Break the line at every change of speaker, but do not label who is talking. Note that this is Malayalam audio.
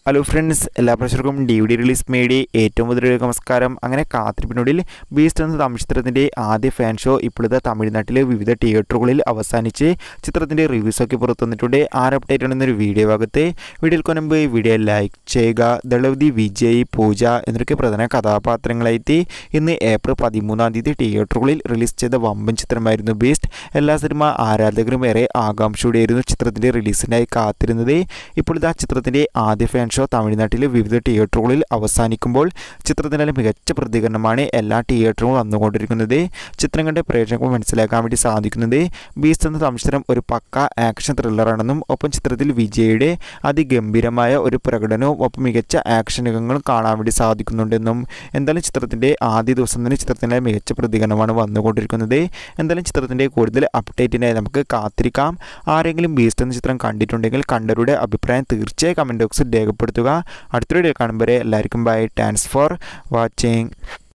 ഹലോ ഫ്രണ്ട്സ്, എല്ലാ പ്രേക്ഷകർക്കും DVD റിലീസ് മേടി ഏറ്റവും മുതൽ നമസ്കാരം. അങ്ങനെ കാത്തിരിപ്പിനൊടുവിൽ ബീസ്റ്റ് എന്ന തമിഴ് ചിത്രത്തിൻ്റെ ആദ്യ ഫാൻ ഷോ ഇപ്പോഴത്തെ തമിഴ്നാട്ടിലെ വിവിധ തിയേറ്ററുകളിൽ അവസാനിച്ച് ചിത്രത്തിൻ്റെ റിവ്യൂസൊക്കെ പുറത്തു വന്നിട്ടുണ്ട്. അപ്ഡേറ്റ് ആണെന്നൊരു വീഡിയോ ഭാഗത്ത് വീഡിയോയിൽ കൊണ്ടുമ്പ് വീഡിയോ ലൈക്ക് ചെയ്യുക. ദളപതി വിജയ്, പൂജ എന്നൊക്കെ പ്രധാന കഥാപാത്രങ്ങളായിട്ട് ഇന്ന് ഏപ്രിൽ 13 തിയേറ്ററുകളിൽ റിലീസ് ചെയ്ത വമ്പൻ ചിത്രമായിരുന്നു ബീസ്റ്റ്. എല്ലാ സിനിമ ആരാധകരും ഏറെ ആകാംക്ഷയോടെയായിരുന്നു ചിത്രത്തിൻ്റെ റിലീസിനായി കാത്തിരുന്നത്. ഇപ്പോൾ ഇതാ ചിത്രത്തിൻ്റെ ആദ്യ ഫാൻ ഷോ തമിഴ്നാട്ടിലെ വിവിധ തിയേറ്ററുകളിൽ അവസാനിക്കുമ്പോൾ ചിത്രത്തിൻ്റെ മികച്ച പ്രതികരണമാണ് എല്ലാ തിയേറ്ററുകളും വന്നുകൊണ്ടിരിക്കുന്നത്. ചിത്രം കണ്ട് പ്രേക്ഷകർക്ക് മനസ്സിലാക്കാൻ വേണ്ടി സാധിക്കുന്നത് ബീസ്റ്റ് എന്ന തമിഴ് ചിത്രം ഒരു പക്ക ആക്ഷൻ ത്രില്ലറാണെന്നും ഒപ്പം ചിത്രത്തിൽ വിജയുടെ അതിഗംഭീരമായ ഒരു പ്രകടനവും ഒപ്പം മികച്ച ആക്ഷൻ രംഗങ്ങളും കാണാൻ വേണ്ടി സാധിക്കുന്നുണ്ടെന്നും എന്തായാലും ചിത്രത്തിൻ്റെ ആദ്യ ദിവസം തന്നെ ചിത്രത്തിൻ്റെ മികച്ച പ്രതികരണമാണ് വന്നുകൊണ്ടിരിക്കുന്നത്. എന്തായാലും ചിത്രത്തിൻ്റെ കൂടുതൽ അപ്ഡേറ്റിനായി നമുക്ക് കാത്തിരിക്കാം. ആരെങ്കിലും ബീസ്റ്റ് എന്ന ചിത്രം കണ്ടിട്ടുണ്ടെങ്കിൽ കണ്ടവരുടെ അഭിപ്രായം തീർച്ചയായും കമൻറ്റ് ബോക്സിൽ രേഖപ്പെടുത്തുക. അടുത്തൊരു വീഡിയോ കാണുമ്പോൾ എല്ലാവർക്കും ബൈ. Thanks for watching.